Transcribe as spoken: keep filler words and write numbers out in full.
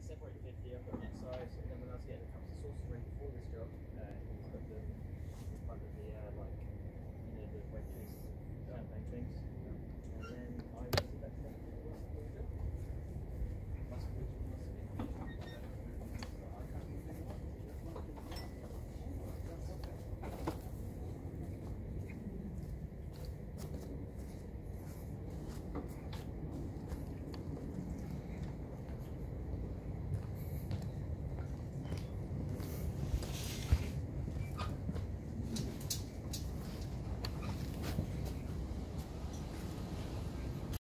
separated fifty, I've got that size, and then when I was getting the cups of sauce ready before this job,